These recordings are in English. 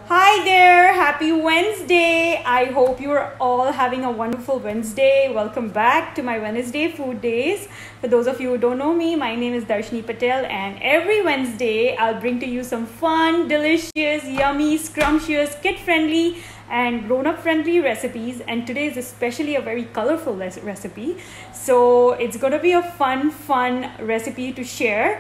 Hi there, happy Wednesday. I hope you're all having a wonderful Wednesday. Welcome back to my Wednesday food days. For those of you who don't know me, my name is Darshni Patel, and every Wednesday I'll bring to you some fun, delicious, yummy, scrumptious, kid-friendly and grown-up friendly recipes. And today is especially a very colorful recipe. So it's going to be a fun recipe to share.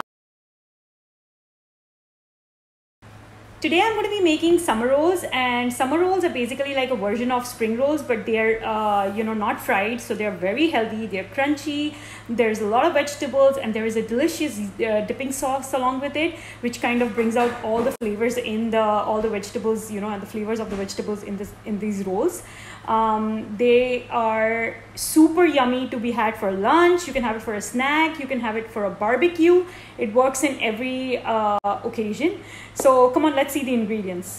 Today I'm going to be making summer rolls, and summer rolls are basically like a version of spring rolls, but they're not fried, so they're very healthy, they're crunchy, there's a lot of vegetables, and there is a delicious dipping sauce along with it, which kind of brings out all the flavors in all the vegetables, and the flavors of the vegetables in these rolls. They are super yummy to be had for lunch. You can have it for a snack, you can have it for a barbecue. It works in every occasion. So come on, let's see the ingredients.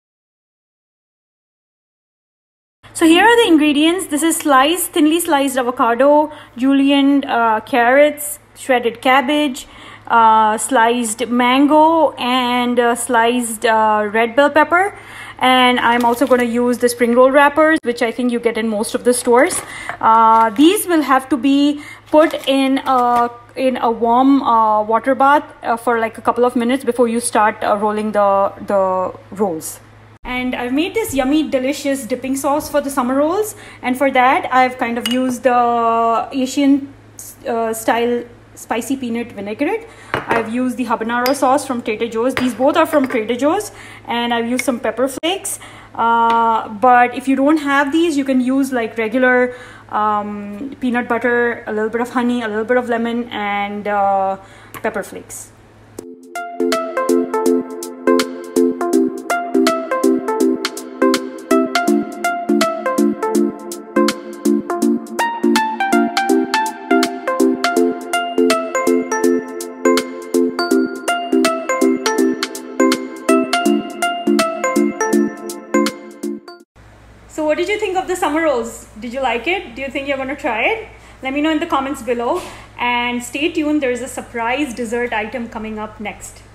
So here are the ingredients. This is thinly sliced avocado, julienne carrots, shredded cabbage, sliced mango, and sliced red bell pepper. And I'm also going to use the spring roll wrappers, which I think you get in most of the stores. These will have to be put in a warm water bath for like a couple of minutes before you start rolling the rolls. And I've made this yummy, delicious dipping sauce for the summer rolls. And for that, I've kind of used the Asian style spicy peanut vinaigrette. I've used the habanero sauce from Trader Joe's. These both are from Trader Joe's. And I've used some pepper flakes. But if you don't have these, you can use like regular peanut butter, a little bit of honey, a little bit of lemon, and pepper flakes. So what did you think of the summer rolls? Did you like it? Do you think you're going to try it? Let me know in the comments below, and stay tuned. There is a surprise dessert item coming up next.